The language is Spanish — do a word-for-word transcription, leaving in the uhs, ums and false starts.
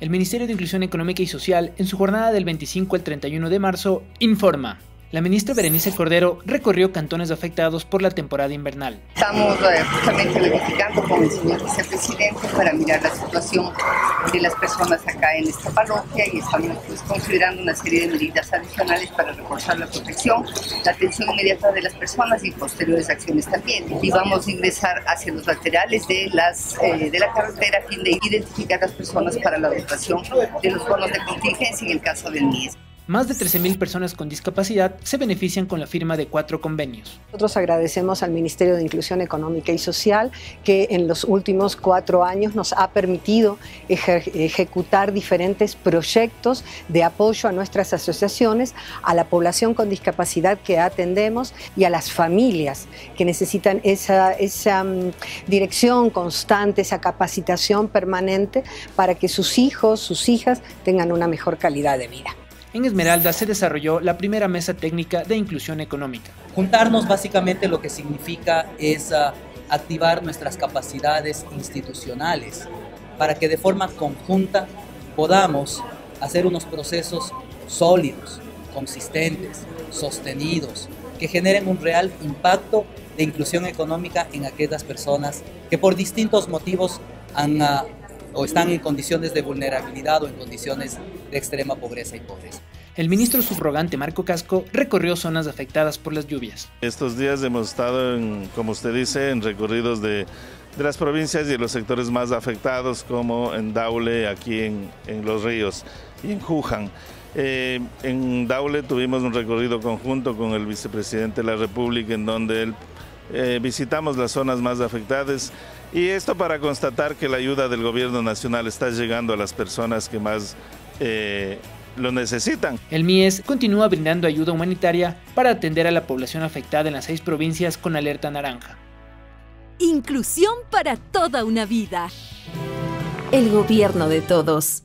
El Ministerio de Inclusión Económica y Social, en su jornada del veinticinco al treinta y uno de marzo, informa. La ministra Berenice Cordero recorrió cantones afectados por la temporada invernal. Estamos eh, justamente verificando con el señor vicepresidente para mirar la situación de las personas acá en esta parroquia y estamos pues, considerando una serie de medidas adicionales para reforzar la protección, la atención inmediata de las personas y posteriores acciones también. Y vamos a ingresar hacia los laterales de, las, eh, de la carretera a fin de identificar a las personas para la dotación de los bonos de contingencia en el caso del M I E S. Más de trece mil personas con discapacidad se benefician con la firma de cuatro convenios. Nosotros agradecemos al Ministerio de Inclusión Económica y Social que en los últimos cuatro años nos ha permitido eje- ejecutar diferentes proyectos de apoyo a nuestras asociaciones, a la población con discapacidad que atendemos y a las familias que necesitan esa, esa um, dirección constante, esa capacitación permanente para que sus hijos, sus hijas tengan una mejor calidad de vida. En Esmeralda se desarrolló la primera mesa técnica de inclusión económica. Juntarnos básicamente lo que significa es uh, activar nuestras capacidades institucionales para que de forma conjunta podamos hacer unos procesos sólidos, consistentes, sostenidos, que generen un real impacto de inclusión económica en aquellas personas que por distintos motivos han uh, o están en condiciones de vulnerabilidad o en condiciones de extrema pobreza y pobreza. El ministro subrogante Marco Casco recorrió zonas afectadas por las lluvias. Estos días hemos estado, en, como usted dice, en recorridos de, de las provincias y de los sectores más afectados, como en Daule, aquí en, en Los Ríos y en Juján. Eh, en Daule tuvimos un recorrido conjunto con el vicepresidente de la República, en donde él, eh, visitamos las zonas más afectadas. Y esto para constatar que la ayuda del gobierno nacional está llegando a las personas que más eh, lo necesitan. El M I E S continúa brindando ayuda humanitaria para atender a la población afectada en las seis provincias con alerta naranja. Inclusión para toda una vida. El gobierno de todos.